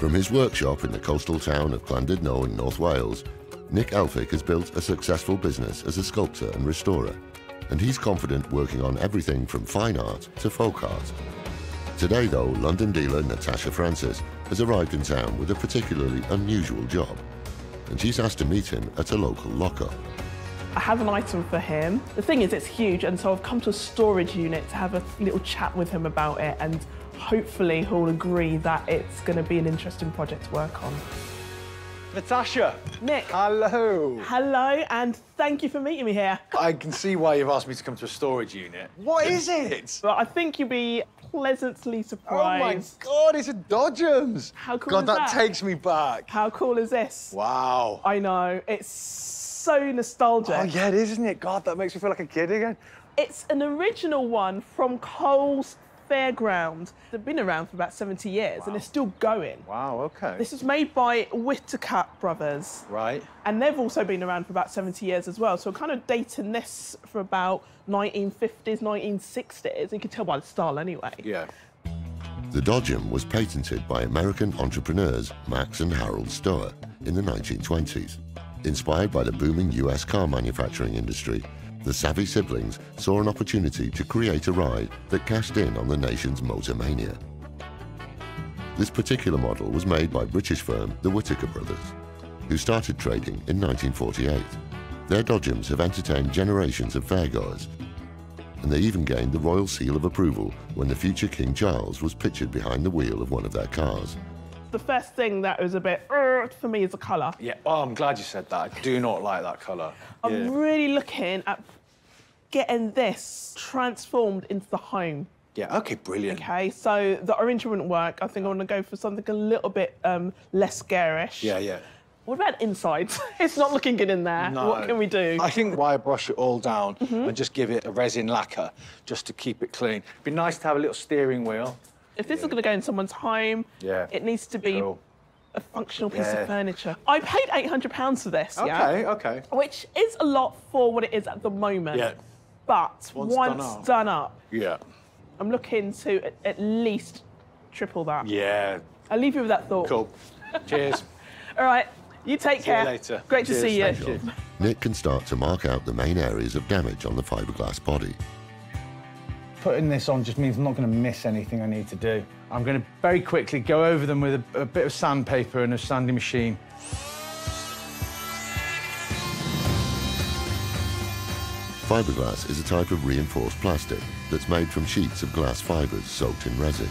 From his workshop in the coastal town of Llandudno in North Wales, Nick Elphick has built a successful business as a sculptor and restorer, and he's confident working on everything from fine art to folk art. Today, though, London dealer Natasha Francis has arrived in town with a particularly unusual job, and she's asked to meet him at a local lockup. I have an item for him. The thing is, it's huge, and so I've come to a storage unit to have a little chat with him about it, and hopefully he'll agree that it's going to be an interesting project to work on. Natasha! Nick! Hello! Hello, and thank you for meeting me here. I can see why you've asked me to come to a storage unit. What is it? Well, I think you'll be pleasantly surprised. Oh my God, it's a Dodgems! How cool God, is that takes me back. How cool is this? Wow. I know, it's so nostalgic. Oh yeah, it is, isn't it? God, that makes me feel like a kid again. It's an original one from Cole's Fairground. They've been around for about 70 years, and they're still going. Wow, OK. This was made by Whittaker Brothers. Right. And they've also been around for about 70 years as well, so we're kind of dating this for about 1950s, 1960s. You can tell by the style anyway. Yeah. The Dodgem was patented by American entrepreneurs Max and Harold Stower in the 1920s. Inspired by the booming US car manufacturing industry, the savvy siblings saw an opportunity to create a ride that cashed in on the nation's motor mania. This particular model was made by British firm the Whittaker Brothers, who started trading in 1948. Their Dodgems have entertained generations of fairgoers, and they even gained the royal seal of approval when the future King Charles was pictured behind the wheel of one of their cars. The first thing that was a bit for me is the colour. Yeah, oh, I'm glad you said that. I do not like that colour. I'm really looking at getting this transformed into the home. Yeah, OK, brilliant. OK, so the orange wouldn't work. I think I want to go for something a little bit less garish. Yeah, yeah. What about inside? It's not looking good in there. No. What can we do? I think wire brush it all down and just give it a resin lacquer just to keep it clean. It'd be nice to have a little steering wheel. If this is going to go in someone's home, it needs to be a functional piece of furniture. I paid £800 for this, OK. Which is a lot for what it is at the moment. Yeah. But once done up, I'm looking to at least triple that. Yeah. I'll leave you with that thought. Cool. Cheers. All right, you take care. See you later. Great to see you. Thank you. Nick can start to mark out the main areas of damage on the fiberglass body. Putting this on just means I'm not going to miss anything I need to do. I'm going to very quickly go over them with a bit of sandpaper and a sanding machine. Fiberglass is a type of reinforced plastic that's made from sheets of glass fibres soaked in resin.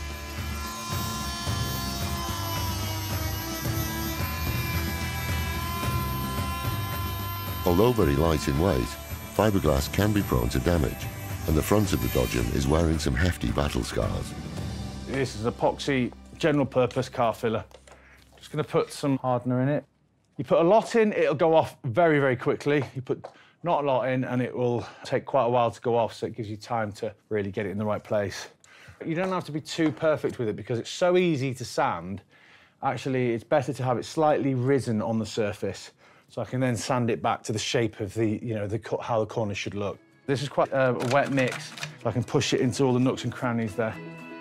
Although very light in weight, fiberglass can be prone to damage, and the front of the Dodgem is wearing some hefty battle scars. This is epoxy general purpose car filler. Just going to put some hardener in it. You put a lot in, it'll go off very, very quickly. You put not a lot in and it will take quite a while to go off, so it gives you time to really get it in the right place. You don't have to be too perfect with it because it's so easy to sand. Actually, it's better to have it slightly risen on the surface, so I can then sand it back to the shape of the, how the corners should look. This is quite a wet mix, so I can push it into all the nooks and crannies there.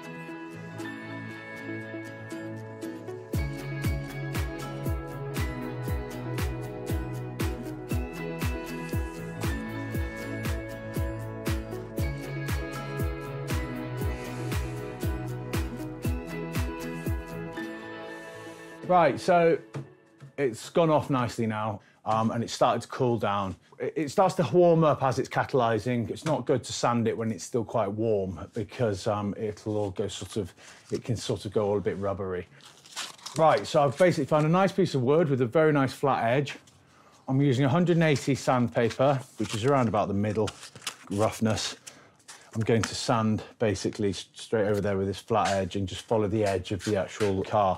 Right, so it's gone off nicely now, and it's started to cool down. It starts to warm up as it's catalysing. It's not good to sand it when it's still quite warm because it'll all go it can go all a bit rubbery. Right, so I've basically found a nice piece of wood with a very nice flat edge. I'm using 180 sandpaper, which is around about the middle roughness. I'm going to sand basically straight over there with this flat edge and just follow the edge of the actual car.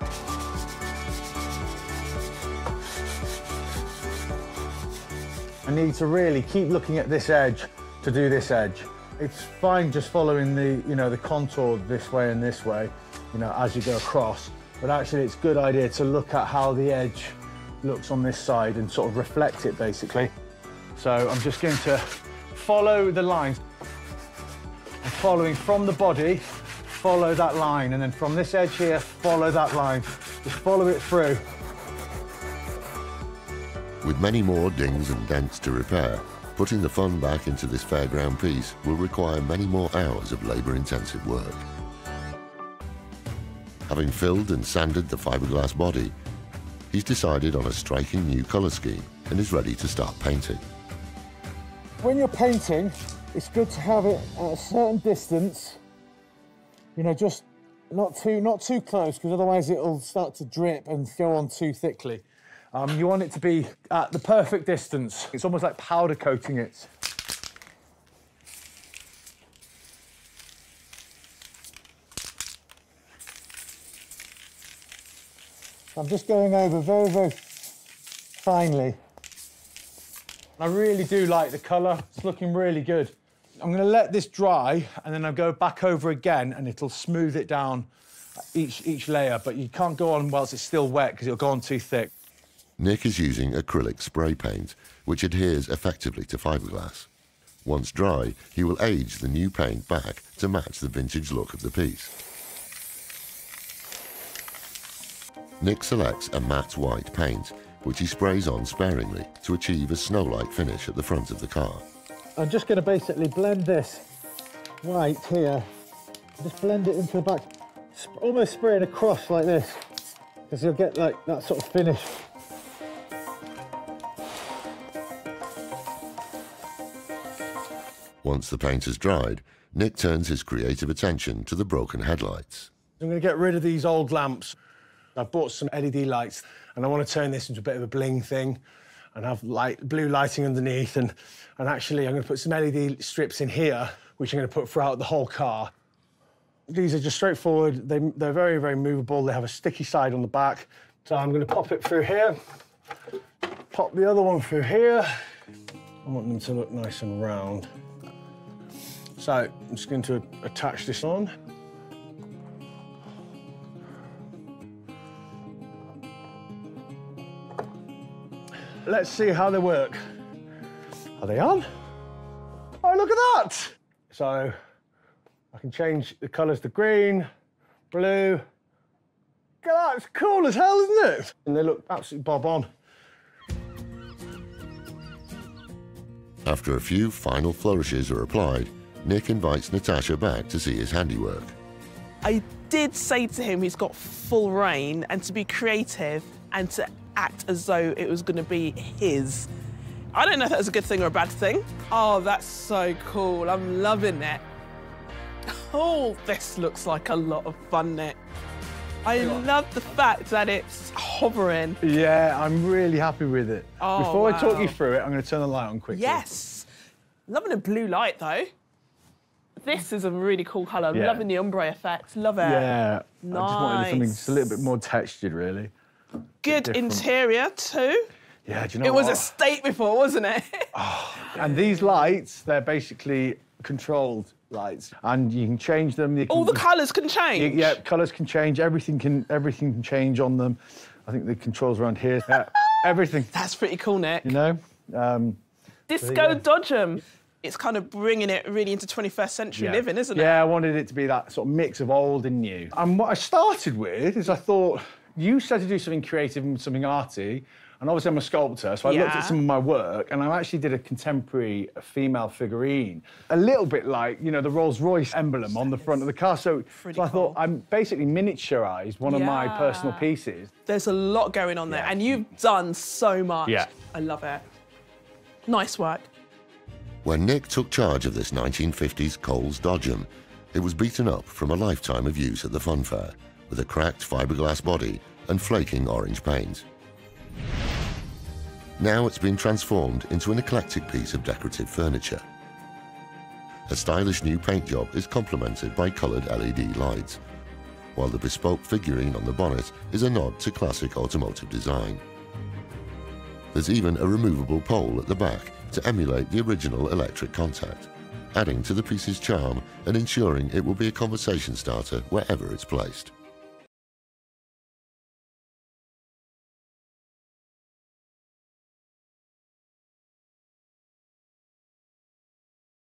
I need to really keep looking at this edge to do this edge. It's fine just following the, the contour this way and this way, as you go across. But actually, it's a good idea to look at how the edge looks on this side and sort of reflect it, basically. So I'm just going to follow the lines. I'm following from the body follow that line, and then from this edge here, follow that line. Just follow it through. With many more dings and dents to repair, putting the fun back into this fairground piece will require many more hours of labour-intensive work. Having filled and sanded the fiberglass body, he's decided on a striking new colour scheme and is ready to start painting. When you're painting, it's good to have it at a certain distance, you know, just not too close, because otherwise it'll start to drip and go on too thickly. You want it to be at the perfect distance. It's almost like powder coating it. I'm just going over very, very finely. I really do like the colour. It's looking really good. I'm going to let this dry, and then I'll go back over again, and it'll smooth it down each layer, but you can't go on whilst it's still wet, because it'll go on too thick. Nick is using acrylic spray paint, which adheres effectively to fiberglass. Once dry, he will age the new paint back to match the vintage look of the piece. Nick selects a matte white paint, which he sprays on sparingly to achieve a snow-like finish at the front of the car. I'm just going to basically blend this white here, just blend it into the back, almost spraying across like this, because you'll get like that sort of finish. Once the paint has dried, Nick turns his creative attention to the broken headlights. I'm going to get rid of these old lamps. I've bought some LED lights, and I want to turn this into a bit of a bling thing and have blue lighting underneath. And actually, I'm going to put some LED strips in here, which I'm going to put throughout the whole car. These are just straightforward. They're very, very movable. They have a sticky side on the back. So I'm going to pop it through here, pop the other one through here. I want them to look nice and round. So I'm just going to attach this on. Let's see how they work. Are they on? Oh, look at that! So I can change the colours to green, blue. Look at that, it's cool as hell, isn't it? And they look absolutely bob on. After a few final flourishes are applied, Nick invites Natasha back to see his handiwork. I did say to him he's got full reign and to be creative and to act as though it was going to be his. I don't know if that's a good thing or a bad thing. Oh, that's so cool. I'm loving it. Oh, this looks like a lot of fun, Nick. I love the fact that it's hovering. Yeah, I'm really happy with it. Oh, Before wow. I talk you through it, I'm going to turn the light on quickly. Yes. Loving a blue light, though. This is a really cool colour. I'm loving the ombre effect. Love it. Yeah. Nice. I just wanted something just a little bit more textured, really. Good interior, too. Yeah, do you know It was what? a state before, wasn't it? And these lights, they're basically controlled lights, and you can change them. All the colours can change? Yeah, colours can change. Everything can change on them. I think the controls around here. Everything. That's pretty cool, Nick. You know? Disco Dodgem. It's kind of bringing it really into 21st century living, isn't it? Yeah, I wanted it to be that sort of mix of old and new. And what I started with is I thought, you said to do something creative and something arty, and obviously I'm a sculptor, so I looked at some of my work, and I actually did a contemporary female figurine, a little bit like, you know, the Rolls-Royce emblem on the front of the car. So I thought I basically miniaturised one of my personal pieces. There's a lot going on there, and you've done so much. Yeah. I love it. Nice work. When Nick took charge of this 1950s Coles Dodgem, it was beaten up from a lifetime of use at the fun fair, with a cracked fiberglass body and flaking orange paint. Now it's been transformed into an eclectic piece of decorative furniture. A stylish new paint job is complemented by coloured LED lights, while the bespoke figurine on the bonnet is a nod to classic automotive design. There's even a removable pole at the back to emulate the original electric contact, adding to the piece's charm and ensuring it will be a conversation starter wherever it's placed.